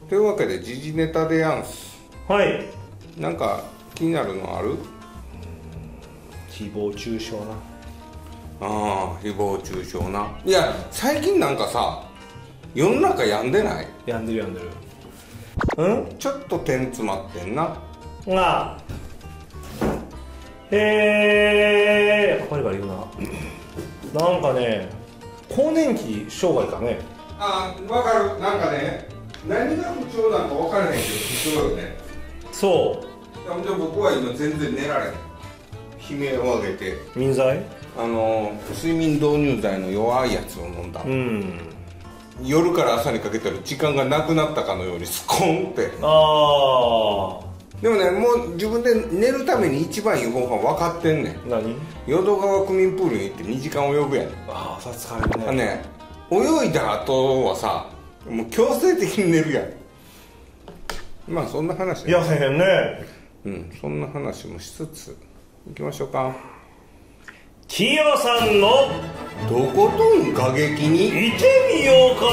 というわけで時事ネタでやんす。 はい。 なんか気になるのある？ 誹謗中傷な。 ああ、誹謗中傷な。いや最近なんかさ、世の中病んでない？ 病んでる病んでる。 ちょっと点詰まってんな。 バリバリ言うな。なんかね、更年期障害かね。 ああ、わかる。なんかね、何が不調なんか分からへんけど不調よね。 そう。 じゃあ僕は今全然寝られへん。悲鳴を上げて眠剤？ 睡眠導入剤の弱いやつを飲んだ。夜から朝にかけたら時間がなくなったかのようにスコンって。でもね、もう自分で寝るために一番いい方法は分かってんねん。 何？ 淀川区民プールに行って2時間泳ぐやん。 ああ、それ疲れるね。 泳いだ後はさ、もう強制的に寝るやん。まあそんな話やせへんね。 そんな話もしつつ行きましょうか。 キヨさんのとことん過激にいてみようか。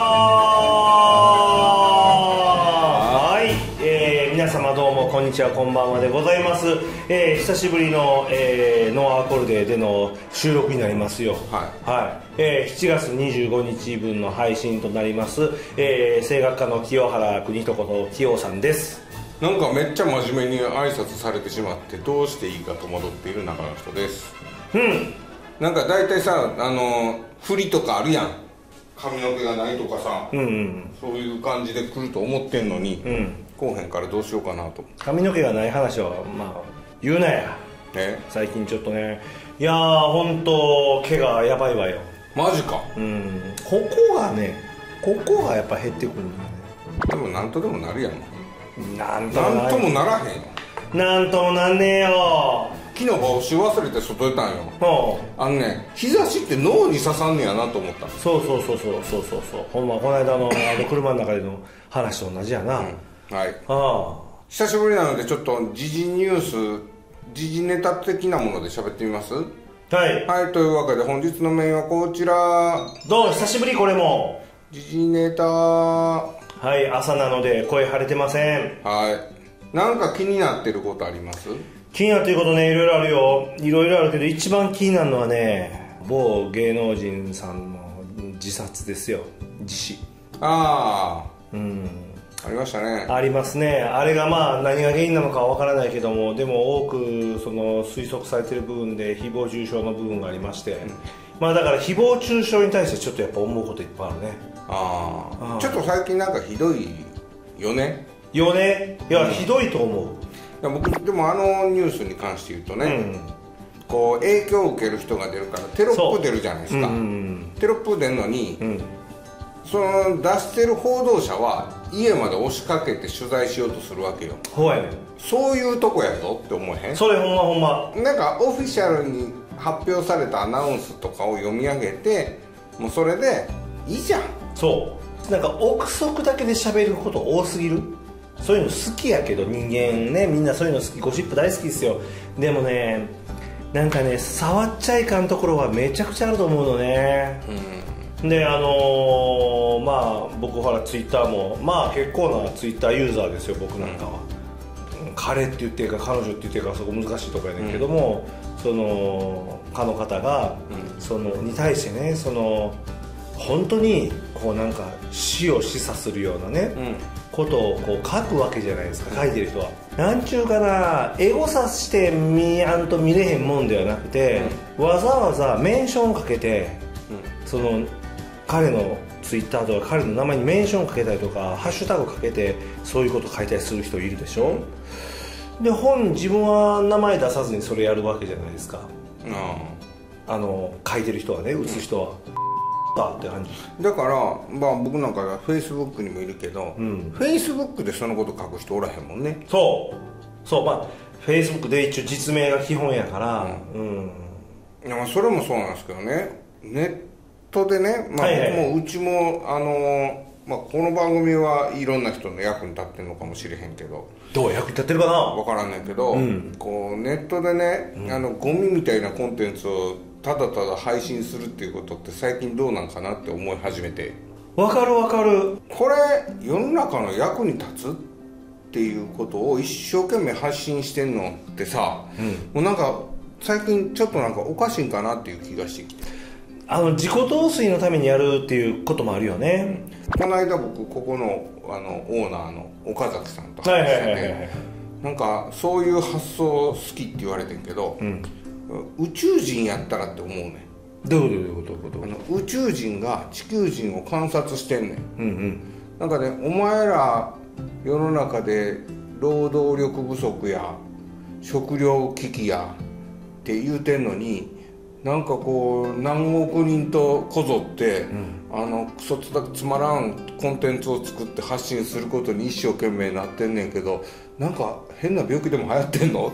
はい、皆様どうもこんにちは、こんばんはでございます。久しぶりの、ノーアーコルデーでの収録になりますよ。7月25日分の配信となります。声楽家の清原邦人こと清さんです。 なんかめっちゃ真面目に挨拶されてしまってどうしていいか戸惑っている中の人です。なんか大体さ、振りとかあるやん。髪の毛がないとかさ、そういう感じで来ると思ってんのに、後編からどうしようかなと。 髪の毛がない話はまあ言うなや。最近ちょっとね、いやー本当毛がやばいわよ。 マジか。 ここがやっぱ減ってくるんだよね。 でもなんとでもなるやん。 なんともならへんよ。 なんともなんねえよ。 昨日帽子忘れて外出たんよ。日差しって脳に刺さんねやなと思った。 そうほんまこの間の車の中での話と同じやな。久しぶりなのでちょっと時事ニュース、時事ネタ的なもので喋ってみます。はい、というわけで本日のメインはこちら。 どう久しぶり。これも時事ネタ。 はい、朝なので声腫れてません。 なんか気になってることあります？ 気になってることね、いろいろあるよ。いろいろあるけど一番気になるのはね、某芸能人さんの自殺ですよ。自死。ありましたね。 ありますね。あれがまあ何が原因なのかは分からないけども、でも多くその推測されている部分で誹謗中傷の部分がありまして、まあだから誹謗中傷に対してちょっとやっぱ思うこといっぱいあるね。 ちょっと最近なんかひどいよね。 いや、ひどいと思う。 僕でもニュースに関して言うとね、こう影響を受ける人が出るからテロップ出るじゃないですか。テロップ出るのに、その出してる報道者は家まで押しかけて取材しようとするわけよ。そういうとこやぞって思えへん？ それほんまなんかオフィシャルに発表されたアナウンスとかを読み上げて、もうそれでいいじゃん。 なんか憶測だけで喋ること多すぎる。そういうの好きやけど、人間ね、みんなそういうの好き、ゴシップ大好きですよ。でもね、なんかね、触っちゃいかんところはめちゃくちゃあると思うのね。でまあ僕ほらツイッターもまあ結構なツイッターユーザーですよ、僕なんかは。彼って言ってるか彼女って言ってるかそこ難しいところやねんけども、そのかの方が、そのに対してね、その本当にこうなんか死を示唆するようなね、ことをこう書くわけじゃないですか、書いてる人は。なんちゅうかな、エゴサして見れへんもんではなくて、わざわざメンションをかけて、その彼のツイッターとか彼の名前にメンションをかけたりとかハッシュタグをかけてそういうことを書いたりする人いるでしょ。で自分は名前出さずにそれやるわけじゃないですか。書いてる人はね、打つ人は。って感じだから、まあ、僕なんかはフェイスブックにもいるけど、フェイスブックでそのこと書く人おらへんもんね。まあフェイスブックで一応実名が基本やから、 いやそれもそうなんですけどね、ネットでね、まあ、僕もうちもまあ、この番組はいろんな人の役に立ってるのかもしれへんけど、 どう役に立ってるかな分からんねんけど、こうネットでね、ゴミみたいなコンテンツをただただ配信するっていうことって最近どうなんかなって思い始めて。 わかるわかる。 これ世の中の役に立つっていうことを一生懸命発信してんのってさ、もうなんか最近ちょっとなんかおかしいんかなっていう気がしてきて、 自己陶酔のためにやるっていうこともあるよね。 この間僕ここのオーナーの岡崎さんと話してて、なんかそういう発想好きって言われてんけど、宇宙人やったらって思うね。 どういうこと宇宙人が地球人を観察してんねん、なんかね、お前ら世の中で労働力不足や食糧危機やって言うてんのに、なんかこう何億人とこぞって、クソつまらんコンテンツを作って発信することに一生懸命なってんねんけど、なんか変な病気でも流行ってんの？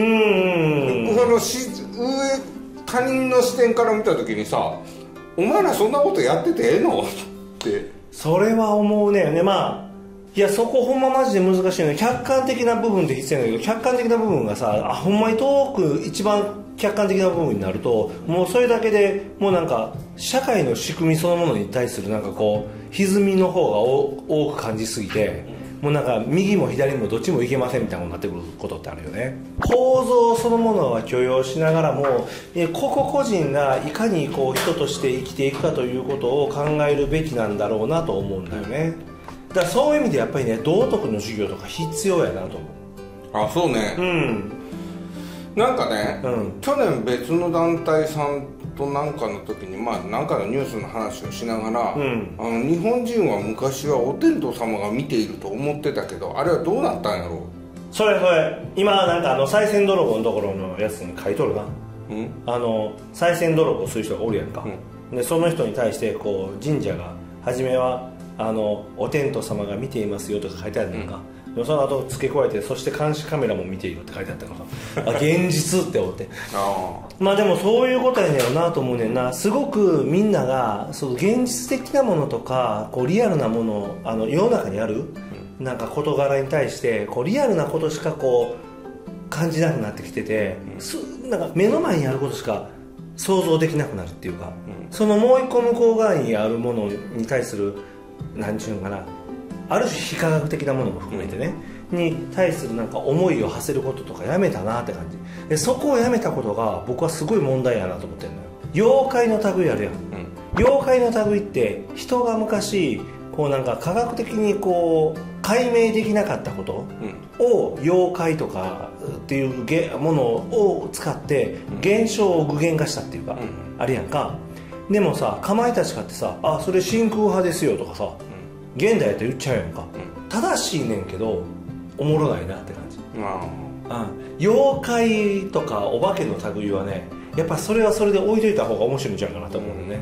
他人の視点から見た時にさ、お前らそんなことやっててええのってそれは思うね。いやそこほんまマジで難しいの。客観的な部分って必要なんだけど、客観的な部分がさ、ほんまに遠く一番客観的な部分になると、もうそれだけでもうなんか社会の仕組みそのものに対するなんかこう歪みの方が多く感じすぎて、もうなんか右も左もどっちもいけませんみたいなことになってくることってあるよね。構造そのものは許容しながらも、個々個人がいかにこう人として生きていくかということを考えるべきなんだろうなと思うんだよね。だからそういう意味でやっぱりね、道徳の授業とか必要やなと思う。 あ、そうね。なんかね、去年別の団体さんとなんかの時に、なんかのニュースの話をしながら、日本人は昔はお天道様が見ていると思ってたけど、あれはどうなったんやろう。 それ今なんか賽銭泥棒のところのやつに書いとるな。賽銭泥棒する人がおるやんか、でその人に対してこう神社が初めはお天道様が見ていますよとか書いてあるのか、でもその後付け加えて、そして監視カメラも見ているって書いてあったのか現実って思って。でもそういうことやねんなと思うねんな。すごくみんながそう現実的なものとかこうリアルなもの、世の中にあるなんか事柄に対してこうリアルなことしかこう感じなくなってきてて、なんか目の前にあることしか想像できなくなるっていうか、そのもう一個向こう側にあるものに対する何て言うのかな、ある種非科学的なものも含めてね、に対するなんか思いを馳せることとかやめたなって感じで、そこをやめたことが僕はすごい問題やなと思ってるのよ。妖怪の類あるやん、妖怪の類って人が昔こうなんか科学的にこう解明できなかったことを妖怪とかっていうものを使って現象を具現化したっていうか、あるやんか。でもさ、かまいたちかってさ、それ真空派ですよとかさ、現代やと言っちゃうやんか、正しいねんけどおもろないなって感じ。妖怪とかお化けの類はね、やっぱそれはそれで置いといた方が面白いんちゃうかなと思うのね。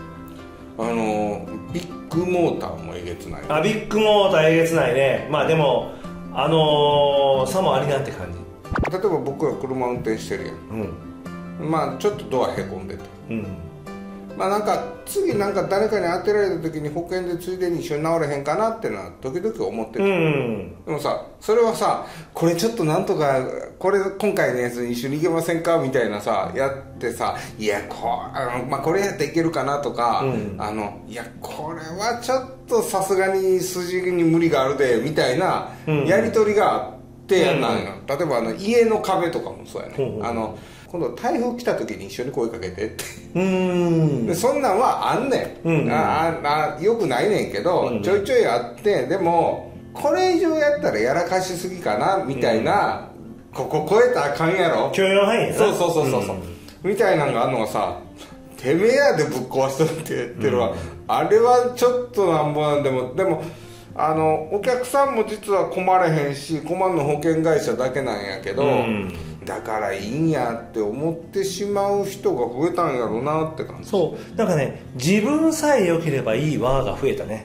ビッグモーターもえげつない。 ビッグモーターえげつないね。でも差もありなって感じ。 例えば僕が車運転してるやん、ちょっとドアへこんでて、なんか次なんか誰かに当てられた時に保険でついでに一緒に治れへんかなってのは時々思ってる、でもさ、それはさ、これちょっとなんとかこれ今回のやつに一緒に行けませんかみたいなさやってさ、いやこれやっていけるかなとか、いやこれはちょっとさすがに筋に無理があるでみたいなやり取りがあってやんなんよ。例えば家の壁とかもそうやね、今度台風来た時に一緒に声かけてってでそんなんはあんねん、よくないねんけど、ちょいちょいあって、でもこれ以上やったらやらかしすぎかなみたいな、ここ超えたらあかんやろ、 許容範囲やな。 そうみたいなのがあるのがさ、てめえやでぶっ壊しとるって言ってるわ、あれはちょっとなんぼなんでもお客さんも実は困れへんし、困るの保険会社だけなんやけど、だからいいんやって思ってしまう人が増えたんやろうなって感じ。 そうなんかね、自分さえ良ければいいわが増えたね。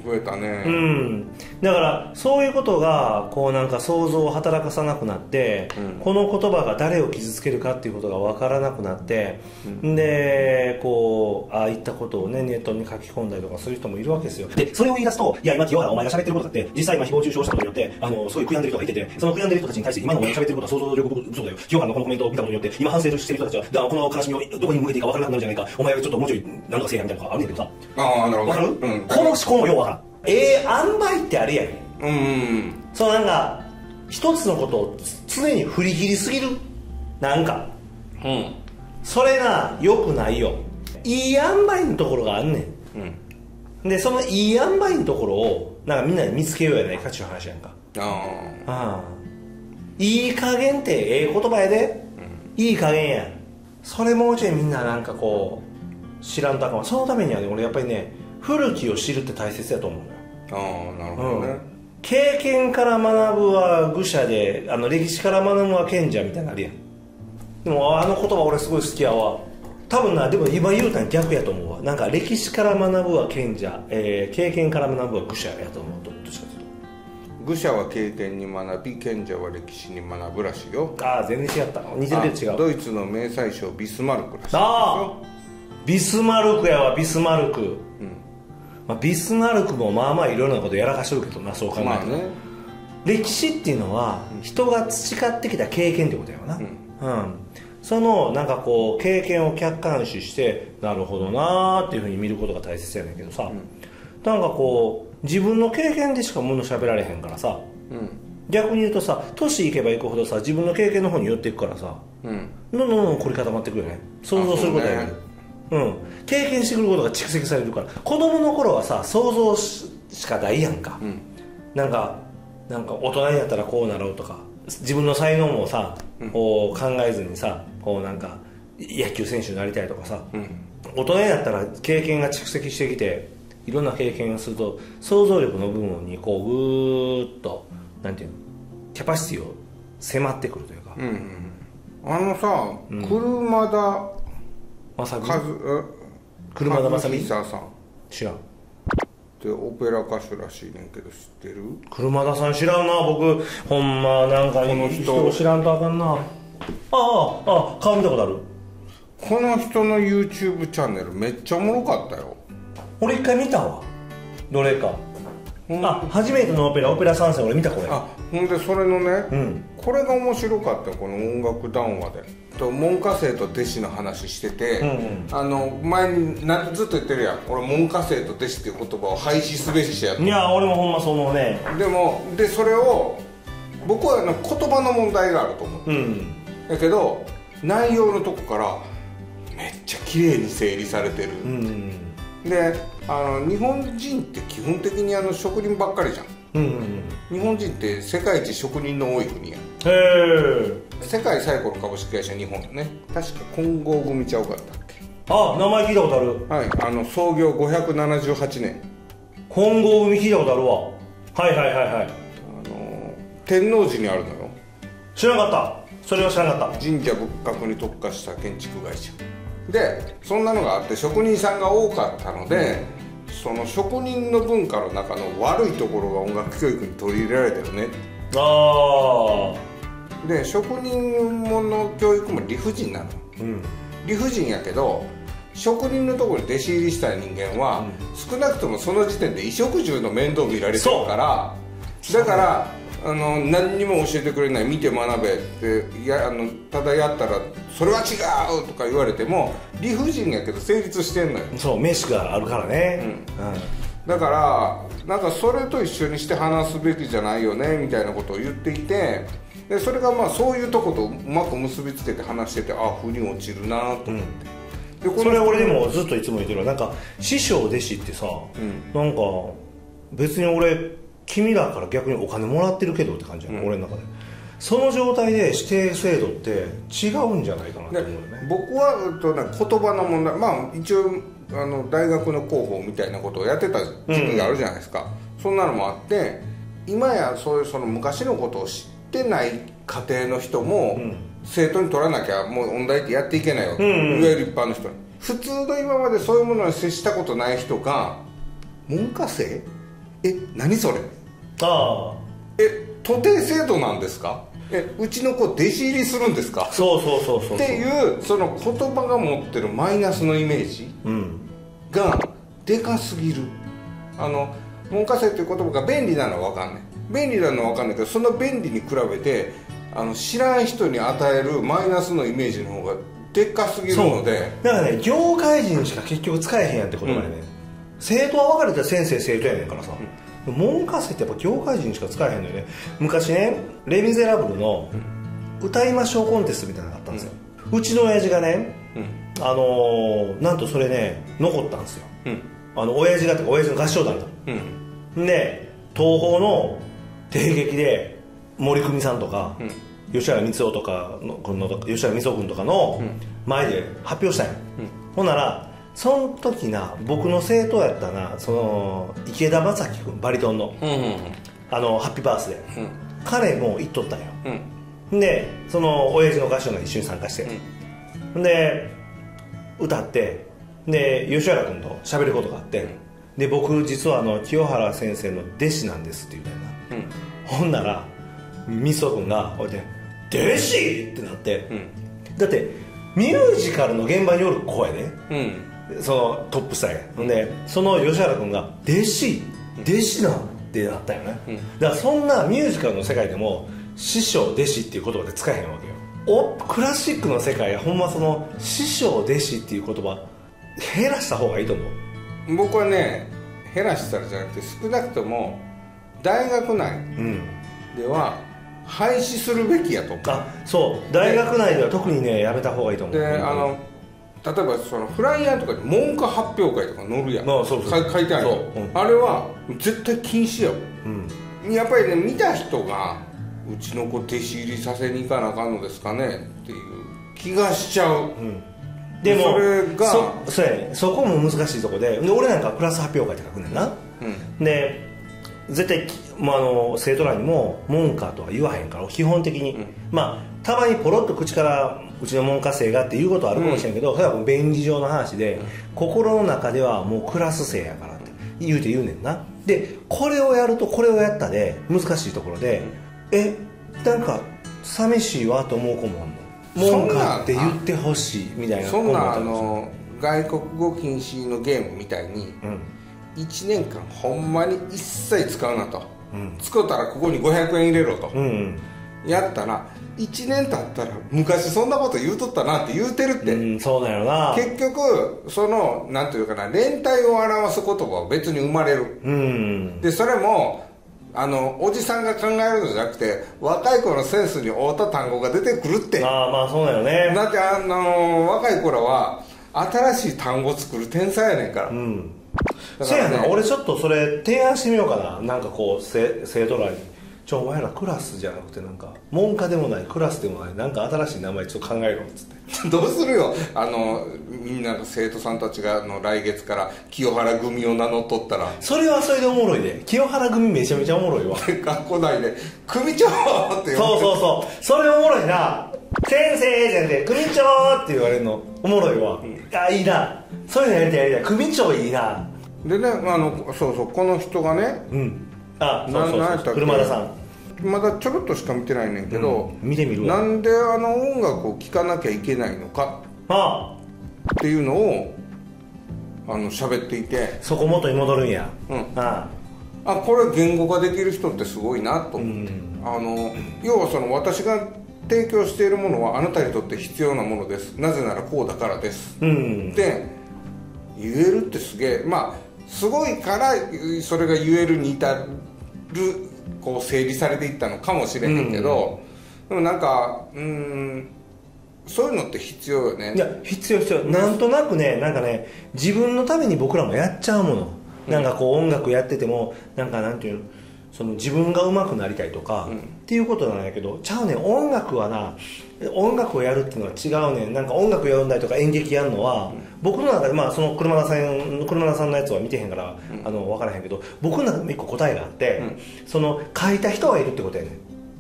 増えたね。 だからそういうことがこうなんか想像を働かさなくなって、この言葉が誰を傷つけるかっていうことが分からなくなって、でこうああいったことをねネットに書き込んだりとかする人もいるわけですよ。でそれを言い出すと、いや今清原お前が喋ってることだって実際今誹謗中傷したことによってそういう悔やんでる人がいてて、その悔やんでる人たちに対して今のお前が喋ってることは想像力不足だよ、清原のこのコメントを見たことによって今反省してる人たちはこの悲しみをどこに向けていいか分からなくなるじゃないか、お前がちょっともうちょい何とかせえやみたいなのがあるんやけどさ。 ああなるほど。 分かる、この思考もよう分からん。塩梅ってあるやん。そうなんか一つのことを常に振り切りすぎるなんか、それが良くないよ。いい塩梅のところがあんねん、でそのいい塩梅のところをなんかみんなで見つけようやないかっちゅう話やんか。いい加減ってええ言葉やで、いい加減やん。それもうちょいみんななんかこう知らんとあかん。そのためにはね俺やっぱりね古きを知るって大切だと思うのよ。 なるほどね、 経験から学ぶは愚者で歴史から学ぶは賢者みたいなのあるやん。でもあの言葉俺すごい好きやわ。多分な、でも今言うたん逆やと思うわ。なんか歴史から学ぶは賢者、経験から学ぶは愚者やと思うと。 愚者は経験に学び、賢者は歴史に学ぶらしいよ。 全然違った。似てるけど違う。 ドイツの名宰相ビスマルクらしいですよ。ビスマルクやわ、ビスマルク。ビスマルクもまあまあいろんなことやらかしてるけどな、そう考えたら、歴史っていうのは人が培ってきた経験ってことやわな。そのなんかこう経験を客観視してなるほどなーっていうふうに見ることが大切やねんけどさ、なんかこう自分の経験でしかもの喋られへんからさ、逆に言うとさ年いけばいくほどさ自分の経験の方に寄っていくからさ、どんどん凝り固まっていくよね。想像することやね。経験してくることが蓄積されるから。子供の頃はさ想像しかないやんか、なんか大人になったらこうなろうとか自分の才能もさ、こう考えずにさこうなんか野球選手になりたいとかさ、大人になったら経験が蓄積してきていろんな経験をすると想像力の部分にこうぐーっとなんていうのキャパシティを迫ってくるというか、 車田車田正美さん知らんでオペラ歌手らしいねんけど知ってる？ 車田さん知らんな僕。ほんまなんかこの人知らんとあかんな。顔見たことある。 この人の YouTube チャンネルめっちゃおもろかったよ。 俺一回見たわ。どれか。初めてのオペラ参戦俺見たこれ。 ほんでそれのね、これが面白かったよ。この音楽談話で門下生と弟子の話してて、前にずっと言ってるやん俺門下生と弟子っていう言葉を廃止すべしやと。 いや俺もほんまそう思うね。 でそれを僕は言葉の問題があると思う、だけど内容のとこからめっちゃ綺麗に整理されてる、で日本人って基本的に職人ばっかりじゃん。日本人って世界一職人の多い国やん。世界最古の株式会社日本よね。確か金剛組ちゃうかったっけ。 名前聞いたことある。 はい、創業578年。 金剛組聞いたことあるわ。はい天王寺にあるのよ。 知らなかった。それは知らなかった。 神社仏閣に特化した建築会社で、そんなのがあって職人さんが多かったので、その職人の文化の中の悪いところが音楽教育に取り入れられてるね。で職人の教育も理不尽なの、理不尽やけど職人のところに弟子入りした人間は、少なくともその時点で衣食住の面倒見られてるから、だから何にも教えてくれない、見て学べってただやったらそれは違うとか言われても理不尽やけど成立してんのよ。 そう名詞があるからね、 だからなんかそれと一緒にして話すべきじゃないよねみたいなことを言っていて、でそれがそういうとことうまく結びつけて話してて、腑に落ちるなと思って、 でそれ俺でもずっといつも言ってるなんか師匠弟子ってさ、なんか別に俺君らから逆にお金もらってるけどって感じやん、俺の中で。その状態で指定制度って違うんじゃないかなと思うよね。 僕は言葉の問題、一応大学の広報みたいなことをやってた時期があるじゃないですか、そんなのもあって、今やそういうその昔のことを知ってない家庭の人も、生徒に取らなきゃもう音大ってやっていけないよ、いわゆる一般の人に。普通の今までそういうものに接したことない人が門下生何それ、 ああ、 徒弟制度なんですか、うちの子弟子入りするんですか、 そうっていうその言葉が持ってるマイナスのイメージがでかすぎる。門下生っていう言葉が便利なのは分かんない、便利なのは分かんないけど、その便利に比べて知らん人に与えるマイナスのイメージの方がでっかすぎるので、 だからね、業界人しか結局使えへんやんってことだよね、生徒は分かれたら先生生徒やねんからさ、門下生ってやっぱ業界人しか使えへんのよね。昔ね、レ・ミゼラブルの歌いましょうコンテストみたいなのがあったんですよ、うちの親父がね、なんとそれね残ったんですよ、親父がってか親父の合唱団だ、で東宝の帝劇で森久美さんとか、吉原光雄とかの吉原光雄君とかの前で発表したんや、ほんならその時な、僕の生徒やったな、その池田正樹君、バリトンの、ハッピーバースデー、彼も行っとったんよ、でその親父の合唱団一緒に参加して、で歌って、で吉原君と喋ることがあって、で僕実は清原先生の弟子なんですって言うたよな、ほんならみそ君がこうやって「弟子!」ってなって、だってミュージカルの現場におる子やで、そのトップスターや、ほんでその吉原君が「弟子なん?」ってなったよね、だからそんなミュージカルの世界でも師匠弟子っていう言葉で使えへんわけよ。クラシックの世界はほんまその師匠弟子っていう言葉減らした方がいいと思う。 僕はね、減らしたらじゃなくて、少なくとも大学内では廃止するべきやと思う。 そう大学内では特にねやめた方がいいと思う。 で例えばそのフライヤーとかに文科発表会とか載るやん、書いてあるやん、あれは絶対禁止よ、やっぱりね、見た人がうちの子弟子入りさせに行かなあかんのですかねっていう気がしちゃう、 でもそれがそうやね、そこも難しいとこで、俺なんかクラス発表会って書くねんな、で絶対生徒らにも門下とは言わへんから、基本的に、たまにポロッと口からうちの門下生がっていうことはあるかもしれんけど、それはもう便宜上の話で、心の中ではもうクラス生やからって言うねんな。でこれをやるとこれをやったで難しいところで、なんか寂しいわと思う子もあるの、門下って言ってほしいみたいな。 そんな外国語禁止のゲームみたいに、1年間ほんまに一切使うなと、使うたらここに500円入れろと、やったら1年経ったら昔そんなこと言うとったなって言うてるって、 そうだよな。 結局そのなんていうかな、連帯を表す言葉は別に生まれる、でそれもおじさんが考えるのじゃなくて、若い子のセンスに合った単語が出てくるって。 そうだよね。 だって若い子らは新しい単語作る天才やねんから、 そうやな、俺ちょっとそれ提案してみようかな。なんかこう生徒らにお前らクラスじゃなくて、なんか門下でもないクラスでもない、なんか新しい名前ちょっと考えろっつってどうするよ、みんなの生徒さんたちが来月から清原組を名乗っとったら、 それはそれでおもろいで。清原組めちゃめちゃおもろいわ学校内で「組長!」ってそうそれおもろいな。先生じゃなくて組長って言われるのおもろいわ、いいな、そういうのやりたい組長いいな。 でね、そうこの人がね、 そう車田さん、 まだちょろっとしか見てないねんけど、 見てみるわ。 なんで音楽を聴かなきゃいけないのかっていうのを喋っていて、 そこ元に戻るんや。 これ言語化できる人ってすごいなと、要は私が提供しているものはあなたにとって必要なものです、なぜならこうだからです、って言えるってすげえ、すごいからそれが言えるに至るこう整理されていったのかもしれへんけど、でもなんかそういうのって必要よね。 いや必要なんとなくね、なんかね、自分のために僕らもやっちゃうもの、なんかこう音楽やっててもなんていうの、その自分が上手くなりたいとか、っていうことなんやけど、ちゃうねん、音楽はな、音楽をやるっていうのは違うねん。なんか音楽やるんだりとか演劇やるのは、僕の中でその車田さんのやつは見てへんから分からへんけど、僕の中で一個答えがあって、その書いた人がいるってことやねん。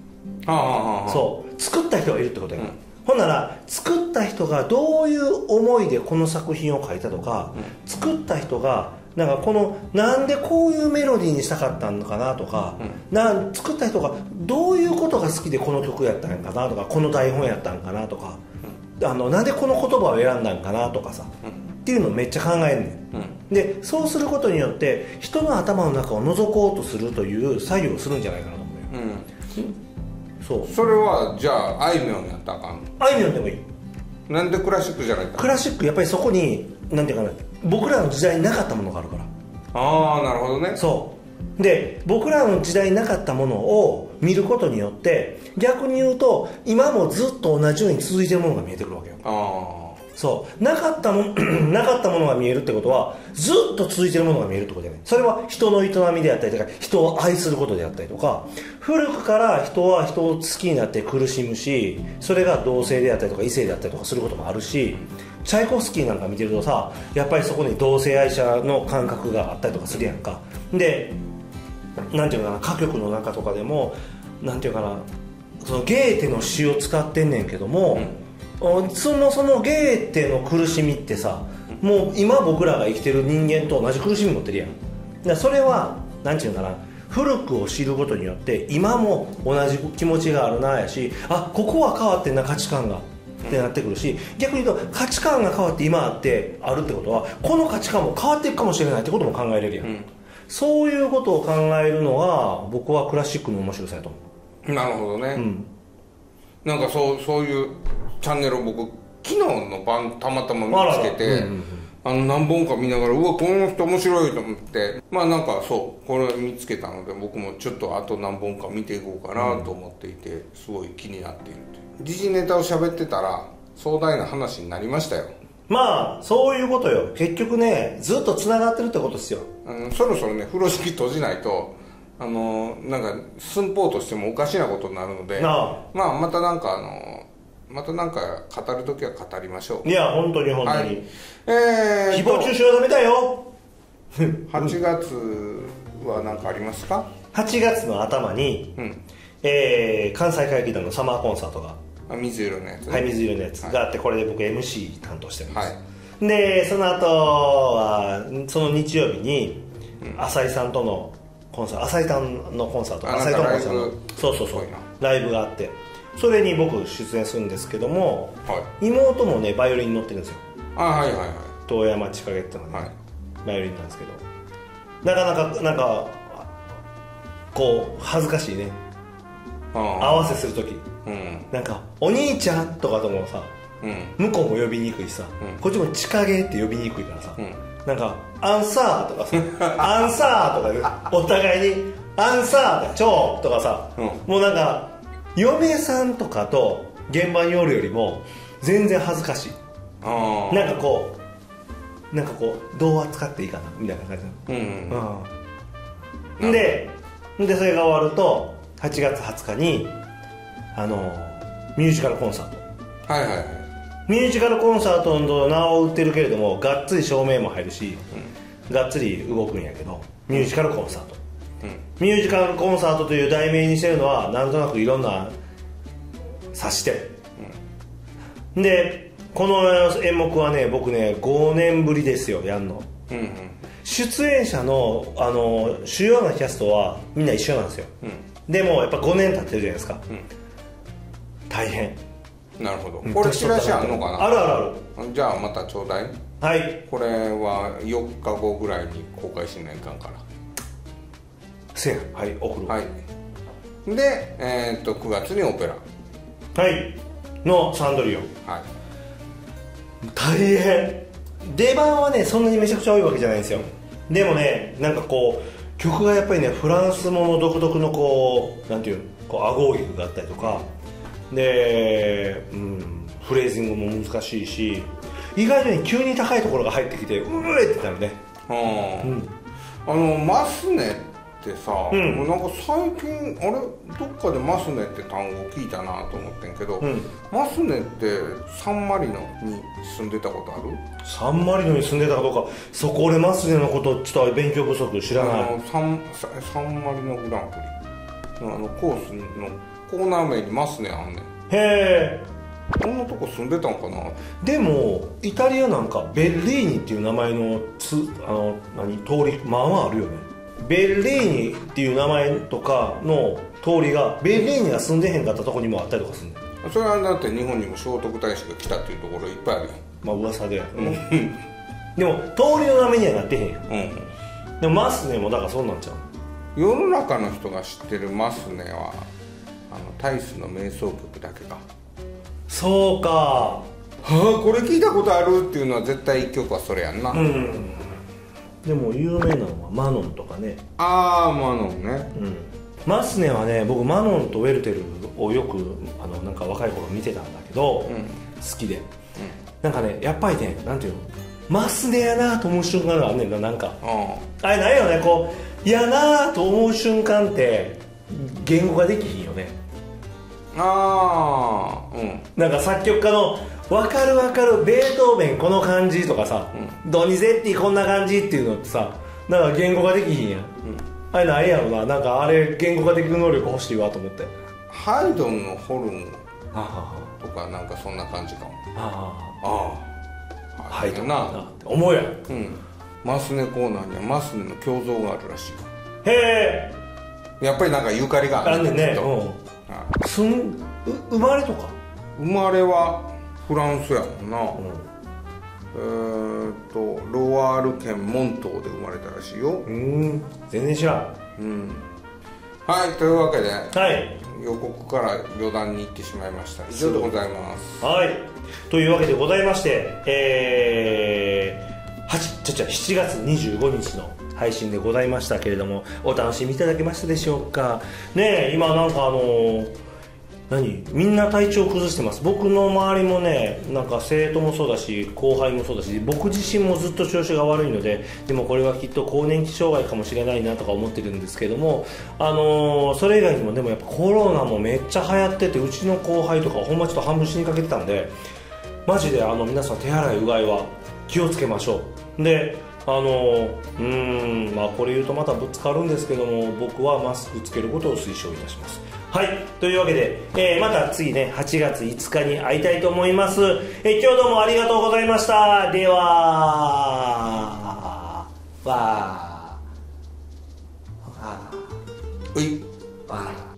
そう作った人がいるってことやねん。ほんなら作った人がどういう思いでこの作品を書いたとか、作った人がなんかなんでこういうメロディーにしたかったのかなとか、作った人がどういうことが好きでこの曲やったんかなとか、この台本やったんかなとか、なんでこの言葉を選んだんかなとかさ、っていうのをめっちゃ考えんねん、でそうすることによって人の頭の中を覗こうとするという作業をするんじゃないかなと思うよ、 それはじゃああいみょんやったらあかんの？ あいみょんでもいい。 なんでクラシックじゃないか？ クラシックやっぱりそこになんていうかな、僕らの時代になかったものがあるから。 ああ、なるほどね。 そうで、僕らの時代になかったものを見ることによって逆に言うと今もずっと同じように続いてるものが見えてくるわけよ。そうなかったものが見えるってことはずっと続いてるものが見えるってことだよね。それは人の営みであったりとか、人を愛することであったりとか、古くから人は人を好きになって苦しむし、それが同性であったりとか異性であったりとかすることもあるし、チャイコフスキーなんか見てるとさ、やっぱりそこに同性愛者の感覚があったりとかするやんか。でなんていうかな、歌曲の中とかでもなんていうかな、そのゲーテの詩を使ってんねんけども、そのゲーテの苦しみってさ、もう今僕らが生きてる人間と同じ苦しみ持ってるやん。だからそれはなんていうかな、古くを知ることによって今も同じ気持ちがあるなやし、ここは変わってんな価値観がってなってくるし、逆に言うと価値観が変わって今あるってことはこの価値観も変わっていくかもしれないってことも考えれるやん、そういうことを考えるのが僕はクラシックの面白さやと思う。 なるほどね、なんかそういうチャンネルを僕昨日の晩たまたま見つけて、何本か見ながら、うわこの人面白いと思って、なんかこれ見つけたので僕もちょっとあと何本か見ていこうかなと思っていて、すごい気になっているという。時事ネタを喋ってたら壮大な話になりましたよ。 そういうことよ。結局ね、ずっとつながってるってことですよ。 そろそろね風呂敷閉じないとなんか寸法としてもおかしなことになるので、またなんか語るときは語りましょう。 いや本当に本当に、 はい、 誹謗中傷はダメだよ。 8月は何かありますか ？8月の頭に、関西会議団のサマーコンサートが、 水色のやつ、 はい、水色のやつがあって、これで僕 MC 担当してるんです、でその後はその日曜日に浅井さんとのコンサート、浅井さんのコンサート、浅井とのコンサート、そうライブがあって、それに僕出演するんですけども、妹もねバイオリンに乗ってるんですよ。遠山千景っていうのがね、バイオリンなんですけど、なかこう恥ずかしいね、合わせする時、なんかお兄ちゃんとかともさ、向こうも呼びにくいしさ、こっちも千景って呼びにくいからさ、なんかアンサーとかさアンサーとかね、お互いにアンサーとかチョーとかさ、もうなんか嫁さんとかと現場におるよりも全然恥ずかしい。なんかこうどう扱っていいかなみたいな感じでそれが終わると8月20日にミュージカルコンサート、ミュージカルコンサートの名を売ってるけれども、がっつり照明も入るし、がっつり動くんやけど、ミュージカルコンサート、ミュージカルコンサートという題名にしてるのはなんとなくいろんな察してる、でこの演目はね、僕ね5年ぶりですよやんの、出演者の主要なキャストはみんな一緒なんですよ、でもやっぱ5年経ってるじゃないですか、大変。 なるほど。これチラシあんのかな？ ある。 じゃあまたちょうだい。 はい。 これは4日後ぐらいに公開しないかんから。 せや。はい、送る。 はい。で、9月にオペラ。 はいのサンドリオン。大変。出番はねそんなにめちゃくちゃ多いわけじゃないんですよ。でもね、なんかこう曲がやっぱりねフランスもの独特のこうなんていうアゴーギクがあったりとかで、フレーズングも難しいし、意外とね急に高いところが入ってきてってなるね。 マスネってさ、なんか最近あれどっかでマスネって単語聞いたなと思ってんけど、マスネってサンマリノに住んでたことある？ サンマリノに住んでたかどうか、そこ俺マスネのことちょっと勉強不足知らない。 サンマリノグランプリコースのコーナー名にマスネあんねん。 へえ。 こんなとこ住んでたんかな。 でもイタリアなんかベッリーニっていう名前の通りまあまああるよね。ベッリーニっていう名前とかの通りがベッリーニが住んでへんかったとこにもあったりとかするね。 それはだって日本にも聖徳太子が来たっていうところいっぱいあるよ。 まあ噂でやるね。でも通りの名前にはなってへんやん。でもマスネもだからそうなんちゃう。 世の中の人が知ってるマスネはタイスの瞑想曲だけか。 そうか。 はあ、これ聞いたことあるっていうのは絶対一曲はそれやんな。 でも有名なのはマノンとかね。 ああ、マノンね。 マスネはね、僕マノンとウェルテルをよくなんか若い頃見てたんだけど、好きで、なんかねやっぱりね、なんていうの、マスネやなと思う瞬間があんねんな。なんかあれなんやろね、こうやなと思う瞬間って言語化できひんよね。なんか作曲家の分かる分かるベートーベンこの感じとかさ、ドニゼッティこんな感じっていうのってさ、なんか言語化できひんやん。あれなんやろな、なんかあれ言語化できる能力欲しいわと思って。 ハイドンのホルンとかなんかそんな感じかも。 ハイドンなって思うやん。 マスネコーナーにはマスネの胸像があるらしい。 へえ。 やっぱりなんかゆかりがあるんだね。 生まれとか。 生まれはフランスやもんな。ロワール県モントーで生まれたらしいよ。 全然知らん。 はい、というわけで、予告から余談に行ってしまいました。以上でございます。 はい、というわけでございまして、7月25日の配信でございましたけれども、お楽しみいただけましたでしょうかね。今なんかみんな体調崩してます。僕の周りもね、なんか生徒もそうだし後輩もそうだし、僕自身もずっと調子が悪いので、でもこれはきっと更年期障害かもしれないなとか思ってるんですけども、それ以外にもでもやっぱコロナもめっちゃ流行ってて、うちの後輩とかほんまちょっと半分死にかけてたんで、マジで皆さん手洗いうがいは気をつけましょう。でまあこれ言うとまたぶつかるんですけども、僕はマスクつけることを推奨いたします。はい、というわけで、また次ね8月5日に会いたいと思います。今日どうもありがとうございました。ではうい